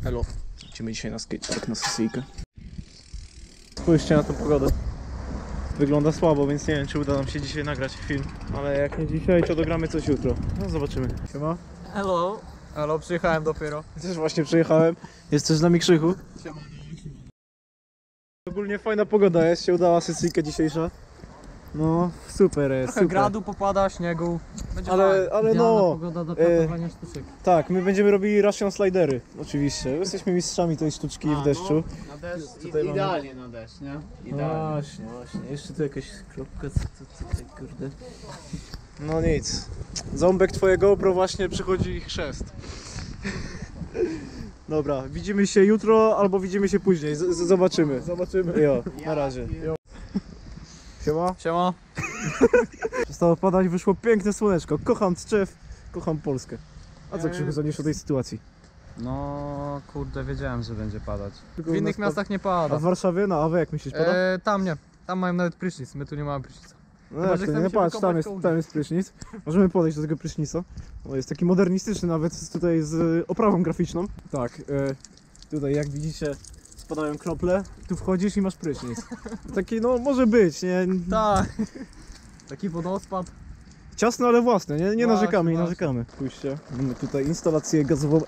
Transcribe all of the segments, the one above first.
Hello. Lecimy dzisiaj na skatepark, na sesyjkę. Spójrzcie na tę pogodę. Wygląda słabo, więc nie wiem, czy uda nam się dzisiaj nagrać film. Ale jak nie dzisiaj, to dogramy coś jutro. No zobaczymy. Siema. Hello. Hello, przyjechałem dopiero. Też właśnie przyjechałem. Jest też z nami Krzychu. Siema. Ogólnie fajna pogoda jest, się udała sesyjka dzisiejsza. No, super jest, Trochę super. gradu popada, śniegu. Będzie Ale fajnie. no, Pogoda do pracowania sztuczek. tak, my będziemy robili Russian slidery, oczywiście. Jesteśmy mistrzami tej sztuczki w deszczu. Na deszcz, Tutaj mamy- idealnie na deszcz, nie? Idealnie. Właśnie. Jeszcze tu jakaś kropka, co tutaj, kurde. No nic. Ząbek twoje GoPro właśnie przychodzi chrzest. Dobra, widzimy się jutro albo widzimy się później. Zobaczymy. Zobaczymy. Jo, na razie. Jo. Siema. Siema. Przestało padać, wyszło piękne słoneczko. Kocham Tczew, kocham Polskę. A co Krzychu sądzisz o tej sytuacji? No kurde, wiedziałem, że będzie padać. Tylko W u innych nas miastach nie A pada. w Warszawie? No, a wy jak myślisz, pada? Tam nie. Tam mają nawet prysznic, my tu nie mamy prysznica. No chyba, jak że to chcemy nie, się patrz, wykąpać tam jest prysznic. Możemy podejść do tego prysznica. O, jest taki modernistyczny nawet tutaj z oprawą graficzną. Tak, tutaj jak widzicie spadają krople, tu wchodzisz i masz prysznic. Taki no może być, nie? Tak. Taki wodospad. Ciasny, ale własny, nie Właśnie, narzekamy, nie właśnie. narzekamy. Spójrzcie, mamy tutaj instalację gazową.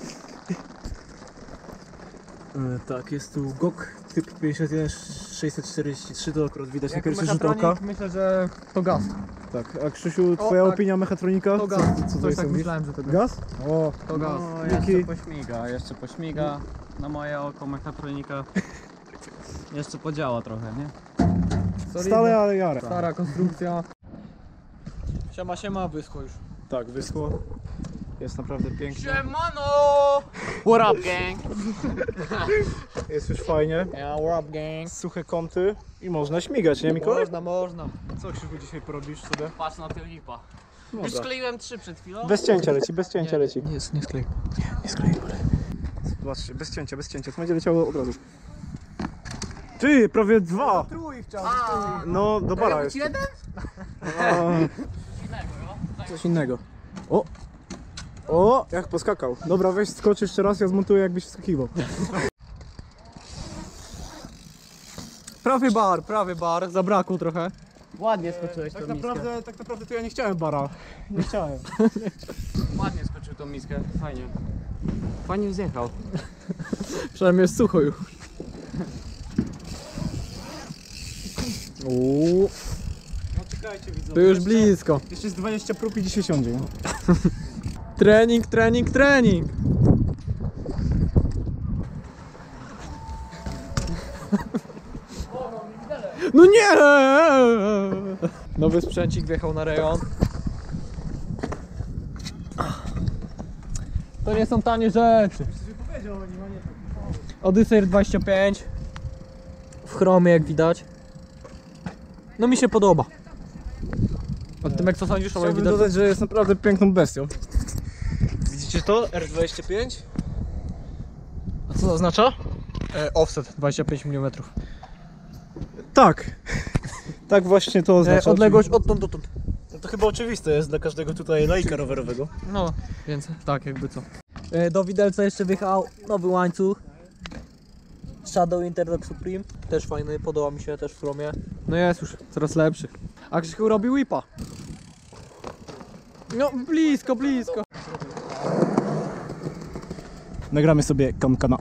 Tak, jest tu GOG typ 51643, to akurat widać na Jak pierwszy rzut oka. mechatronik, myślę, że to gaz. Tak, a Krzysiu, twoja tak. opinia mechatronika? To gaz. Co Coś tutaj tak sądzisz? myślałem, że to gaz. Gaz? O, To gaz. No, Miki. jeszcze pośmiga na moje oko mechatronika. Jeszcze podziała trochę, nie? stale, ale jara. Stara konstrukcja. Siema, wyschło już. Tak, wyschło. Jest naprawdę pięknie. Siemano! What up, gang? Jest już fajnie. Yeah, what up, gang? Suche kąty i można śmigać, nie Mikołaj? Można. Co Krzychu dzisiaj porobisz sobie? Patrz na tę lipa. No Już dobra. skleiłem 3 przed chwilą. Bez cięcia leci, bez cięcia leci. Nie sklej. Nie sklei. Zobaczcie, bez cięcia, to będzie leciało od razu. Ty, prawie 2! Trój chciał. No, do bara jest. jeden? Coś innego. O! O, jak poskakał. Dobra, weź skocz jeszcze raz, ja zmontuję jakbyś wskakiwał. Prawie bar. Zabrakło trochę. Ładnie skoczyłeś Tak tą miskę. naprawdę to ja nie chciałem bara. Nie chciałem. Ładnie skoczył tą miskę, fajnie. Fajnie zjechał. Przynajmniej jest sucho już. Uuu. No czekajcie widzowie. To już blisko. Jeszcze z 20 prób i dzisiaj siądzie. Trening. No nie! Nowy sprzęcik wjechał na rejon. To nie są tanie rzeczy. Odyssey 25 w chromie, jak widać. No mi się podoba. A ty jak co sądzisz o moim Chciałbym widoku? dodać, że jest naprawdę piękną bestią. Widzicie to? R25? A co to oznacza? Offset 25 mm. Tak. Tak właśnie to oznacza. Odległość odtąd dotąd. No to chyba oczywiste jest dla każdego tutaj lajka rowerowego. No, więc tak jakby co. Do widelca jeszcze wjechał nowy łańcuch Shadow Interlock Supreme. Też fajny, podoba mi się też w chromie. No jest już coraz lepszy. A Krzychu robi whipa. No blisko. Nagramy sobie kankana.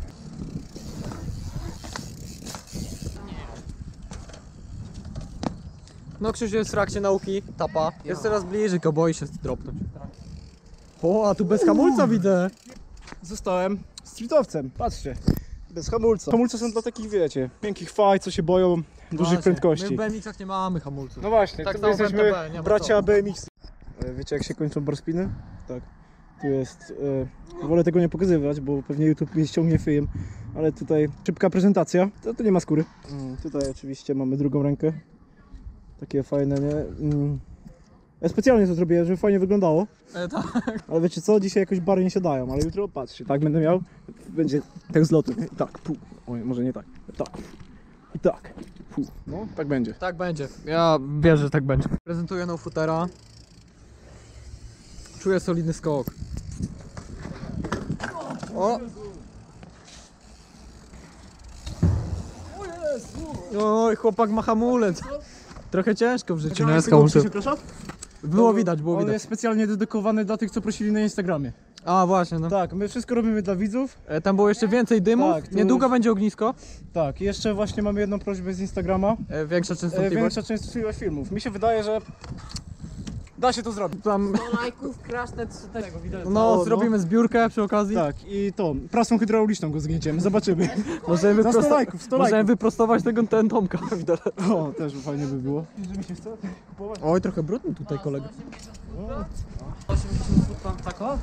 No Krzysiu jest w trakcie nauki, tapa. Jest coraz bliżej, go boi się dropnąć. O, a tu bez hamulca widzę. Zostałem streetowcem. Patrzcie. Bez hamulca. Hamulce są dla takich, wiecie, miękkich faj, co się boją dużych prędkości. My w BMX-ach nie mamy hamulców. No właśnie, Tak to samo w jesteśmy MTB, nie ma bracia BMX. Wiecie jak się kończą barspiny? Tak. Tu jest, wolę tego nie pokazywać, bo pewnie YouTube mnie ściągnie fyjem, ale tutaj szybka prezentacja, to nie ma skóry. Tutaj oczywiście mamy drugą rękę. Takie fajne, nie? Ja specjalnie to zrobiłem, żeby fajnie wyglądało. Tak. Ale wiecie co, dzisiaj jakoś bary nie siadają, ale jutro patrzcie, tak będę miał, będzie tak z lotu, nie? I tak, pu. Oj, może nie tak, tak i tak, pu. No, tak będzie. Tak będzie. Ja wierzę, że tak będzie. Prezentuję no footera. Czuję solidny skok. O! Oj, chłopak ma hamulec. Trochę ciężko w życiu, nie? Z Tego hamulcem. przepraszam? Było widać, było On widać. jest specjalnie dedykowany dla tych, co prosili na Instagramie. A, właśnie, no. Tak, my wszystko robimy dla widzów. Tam było jeszcze więcej dymów. Tak, tu Niedługo już- będzie ognisko. Tak, i jeszcze właśnie mamy jedną prośbę z Instagrama. Większa częstotliwość. Większa częstotliwość filmów. Mi się wydaje, że da się to zrobić. Tam, lajków, krasne tego widać. no, no. zrobimy zbiórkę przy okazji. Tak, i to, prasą hydrauliczną go zgnieciemy, zobaczymy. Możemy, Za 100 wyprosto- lajków, 100 możemy lajków. wyprostować ten Tomka. O, też fajnie by było. Że mi się chce kupować. Oj, trochę brudny tutaj kolega. 80 stóp tam tako?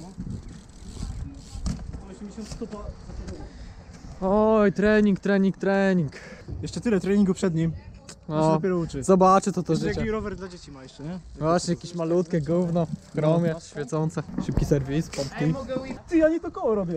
80 stopa. Oj, trening. Jeszcze tyle treningu przed nim. On się No, dopiero uczy. zobaczy co to Jeszcze życie. jaki rower dla dzieci ma jeszcze, nie? Właśnie jakieś malutkie gówno w chromie, świecące. Szybki serwis, pompki. Ty, ja nie to koło robię.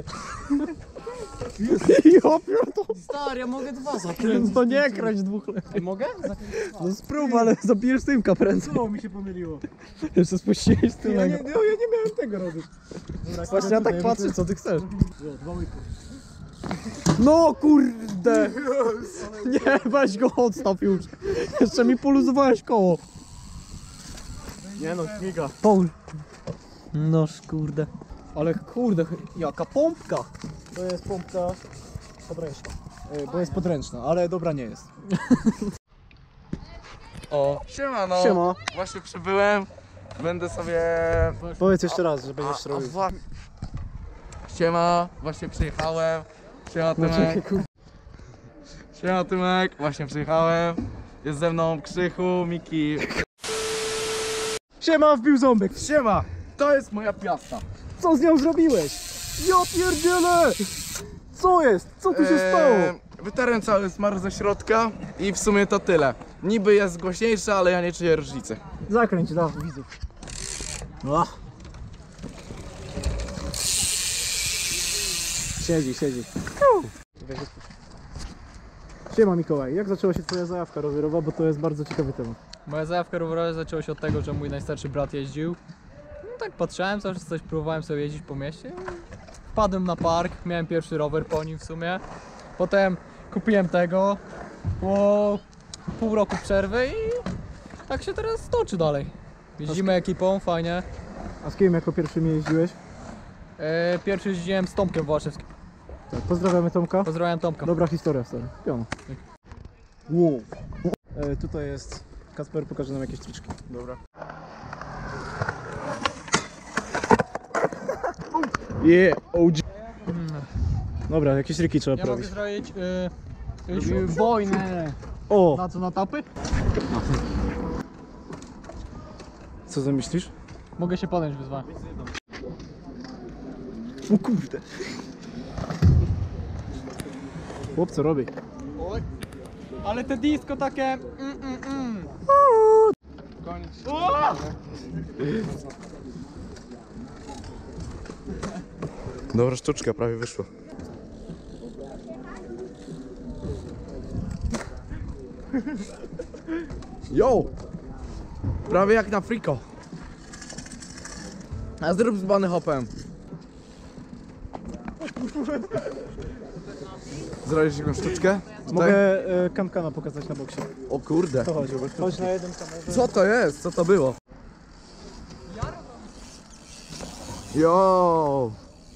Ja pierdolę. Stary, ja mogę 2 zakręcić. To nie kręć dwóch lepiej. Mogę? No sprób, ale zabijesz tymka prędzej. Co mi się pomyliło? Jeszcze spuściłeś Ja nie, tylnego. ja nie miałem tego robić. Dobra, Właśnie ja tak patrzę, co ty chcesz. Dwa łyki. No kurde! Nie, weź go odstaw już. Jeszcze mi poluzowałeś koło. Nie no, śmiga. Paul. Noż kurde. Ale kurde, jaka pompka. To jest pompka podręczna. Bo jest podręczna, ale dobra nie jest. O, siema no. Siema. Właśnie przybyłem. Będę sobie... Powiedz jeszcze raz, że będziesz robił. Siema, właśnie przyjechałem. Siema Tymek. Siema Tymek, właśnie przyjechałem. Jest ze mną Krzychu, Miki. Siema, wbił ząbek. Siema, to jest moja piasta. Co z nią zrobiłeś? Ja pierdzielę! Co jest? Co tu się stało? Wytarłem cały smar ze środka i w sumie to tyle. Niby jest głośniejsze, ale ja nie czuję różnicy. Zakręć dla widzów. Siedzi. Siema Mikołaj, jak zaczęła się twoja zajawka rowerowa, bo to jest bardzo ciekawy temat. Moja zajawka rowerowa zaczęła się od tego, że mój najstarszy brat jeździł. No tak patrzałem, zawsze coś próbowałem sobie jeździć po mieście. Wpadłem na park, miałem pierwszy rower po nim w sumie. Potem kupiłem tego, po pół roku przerwy i tak się teraz toczy dalej. Jeździmy ekipą, fajnie. A z kim jako pierwszym jeździłeś? Pierwszy jeździłem z Tomkiem Właszewskim. Tak, pozdrawiamy Tomka. Pozdrawiam Tomka. Dobra historia wcale. Piona. Wow. Tutaj jest Kacper, pokaże nam jakieś triczki. Dobra. Yeah, OG. Dobra, jakieś triki trzeba Ja mogę prawić. zrobić Wojnę. O, na co, na tapy? co zamyślisz? Mogę się podjąć wyzwania. O kurde. Chłop, co robi? Ale te disco takie... Dobra sztuczka, prawie wyszło. Yo! Prawie jak na friko. A zrób z bany hopem. Zrobisz jakąś sztuczkę? Tutaj? Mogę kankana pokazać na boksie. O kurde. To chodź, chodź na jeden kamerze. Co to jest? Co to było? Yo!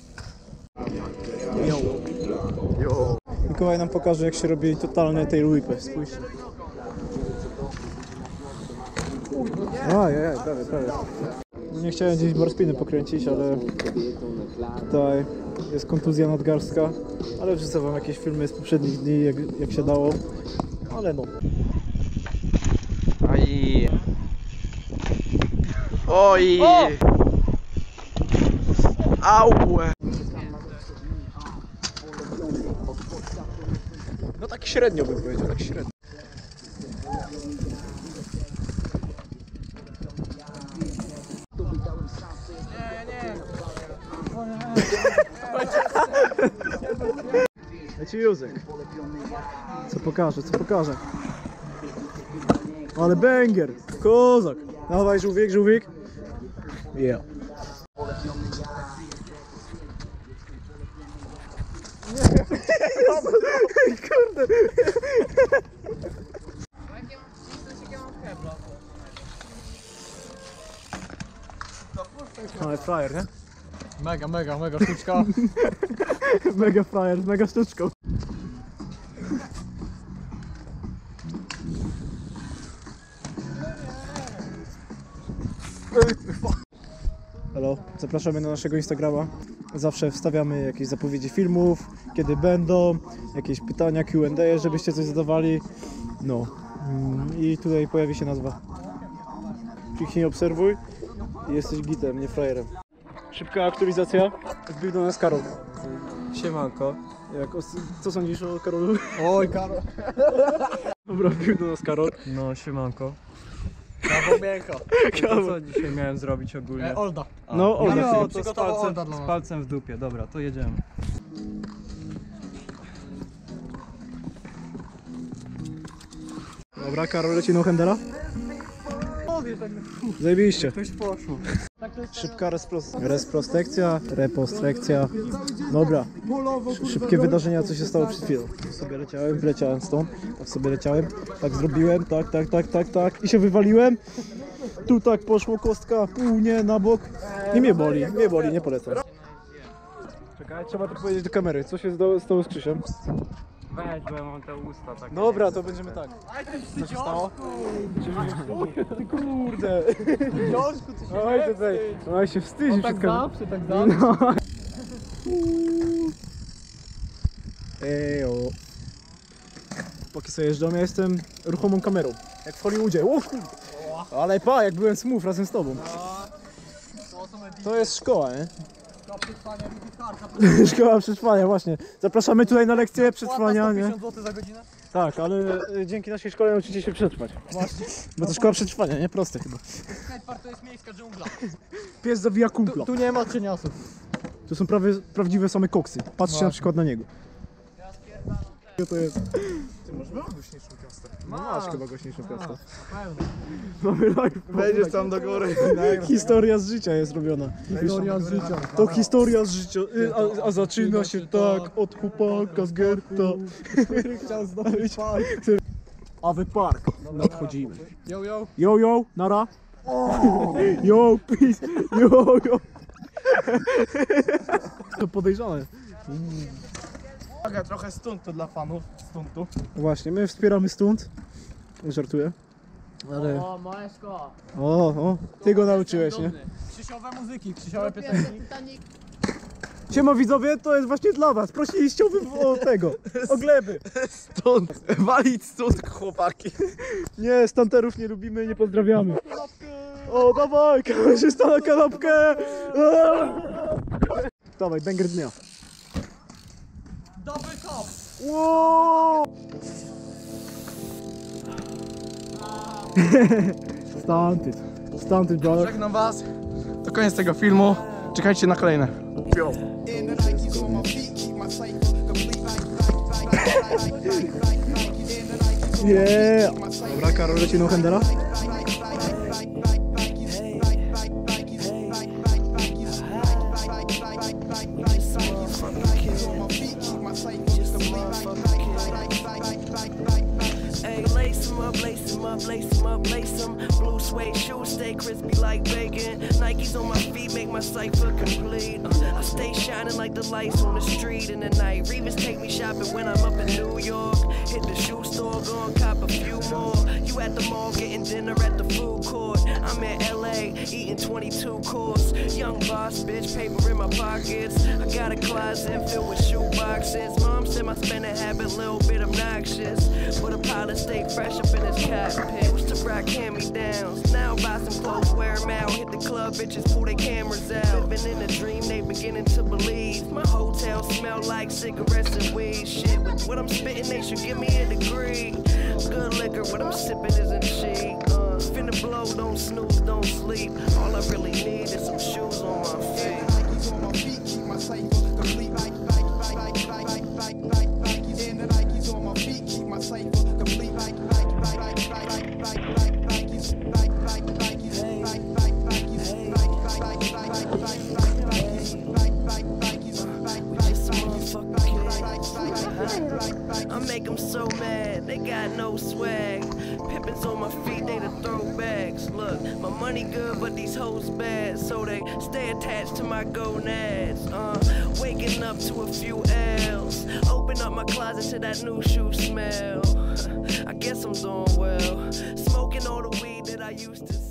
Yo! Mikołaj nam pokaże, jak się robi totalne tail whipy. Spójrzcie. Prawie. Nie chciałem gdzieś barspiny pokręcić, ale tutaj jest kontuzja nadgarstka. Ale wrzucę wam jakieś filmy z poprzednich dni, jak się dało. Ale no. Aj! Oj! Au! No tak średnio bym powiedział, tak średnio. Leci Józek. Co pokaże? Ale banger! Kozak! Dawaj żółwik! Yeah. Kurde! Ale frajer, nie? Mega sztuczka. Mega frajer, mega sztuczką. Halo, zapraszamy na naszego Instagrama. Zawsze wstawiamy jakieś zapowiedzi filmów, kiedy będą, jakieś pytania, Q&A, żebyście coś zadawali. No. I tutaj pojawi się nazwa. Kliknij obserwuj i jesteś gitem, nie frajerem. Szybka aktualizacja. Wbił do nas Karol. Siemanko. Co sądzisz o Karolu? Oj, Karol. Dobra, wbił do nas Karol. No, siemanko. Kawał miękko. To co dzisiaj miałem zrobić ogólnie? Olda. No, Olda. No, to Przygotował Olda dla z nas. palcem w dupie. Dobra, to jedziemy. Dobra, Karol leci no handela. Zajebiście. Coś poszło. Szybka repostrekcja. Dobra. Szybkie wydarzenia, co się stało przed chwilą. Sobie wleciałem stąd. Tak sobie leciałem. Tak zrobiłem. Tak. I się wywaliłem. Tu tak poszło kostka, pół nie, na bok. I mnie boli, nie polecam. Czekaj, trzeba to powiedzieć do kamery. Co się stało z Krzysiem? Weź, bo ja mam te usta takie. Dobra, to będziemy tak. Co się stało? Ty kurde. Oj, tutaj. Oj, się wstydzi przed kamerą. tak No. Ejo. Póki sobie jeżdżą, ja jestem ruchomą kamerą. Jak w Hollywoodzie. O kurde. Ale jak byłem smooth razem z tobą. To jest szkoła, nie? Szkoła przetrwania, właśnie. Zapraszamy tutaj na lekcję przetrwania, nie? 50 zł za godzinę? Tak, ale dzięki naszej szkole nauczycie się przetrwać. Właśnie. Bo to szkoła przetrwania, nie? Proste chyba. Skatepark to jest miejska dżungla. Pies zabija kumpla. Tu nie ma cieniasów. Tu są prawdziwe same koksy. Patrzcie na przykład na niego. Co to jest? Ty masz głośniejszą piastę. No masz chyba głośniejszą piastę. Mamy live. Wejdziesz tam do góry. Historia z życia jest robiona. Historia z życia. To historia z życia, a zaczyna się tak od chłopaka z getta. Chciał zdobyć park. Awe Park. Nadchodzimy. Yo. Yo, nara. Yo, peace. Yo. To podejrzane. Uwaga, trochę stuntu dla fanów. Stuntu. Właśnie, my wspieramy stąd. Żartuję. Ale... O, Maeszko. O, ty go nauczyłeś, nie? Krzysiowe muzyki, krzysiowe piosenki. Siema widzowie, to jest właśnie dla was. Prosiliście o tego, o gleby. Stunt. Walić stunt, chłopaki. Nie, stanterów nie lubimy, nie pozdrawiamy. O, dawaj, kamerzysta na kanapkę. Dawaj, banger dnia. Double top. Wow. Stunted, brother. Żegnam was. To koniec tego filmu. Czekajcie na kolejne. Yeah. Dobra, Karol leci no handela. Hey, lace 'em up, lace 'em. Blue suede shoes stay crispy like bacon. Nikes on my feet make my cipher complete. I stay shining like the lights on the street in the night. Revis take me shopping when I'm up in New York. Hit the shoe store, go and cop a few more. You at the mall getting dinner at the food court. I'm in LA eating 22 course. Young boss, bitch, paper in my pockets. I got a closet filled with shoe boxes. Mom said my spending habit a little bit obnoxious, but a pilot stay fresh up in his cockpit. Used to rock hand-me-downs, now buy some clothes, wear 'em out. Hit the club, bitches pull their cameras out. Living in a dream, they beginning to believe. My hotel smell like cigarettes and weed. Shit, with what I'm spitting, they should give me a degree. Good liquor, what I'm sipping isn't cheap. Finna blow, don't snooze, don't sleep. All I really need is some shoes on my feet. I make them so mad, they got no swag. Pippins on my feet, they the throwbacks. Look. Look, my money good, but these hoes bad, so they stay attached to my gonads. Waking up to a few L's, open up my closet to that new shoe smell. I guess I'm doing well, smoking all the weed that I used to.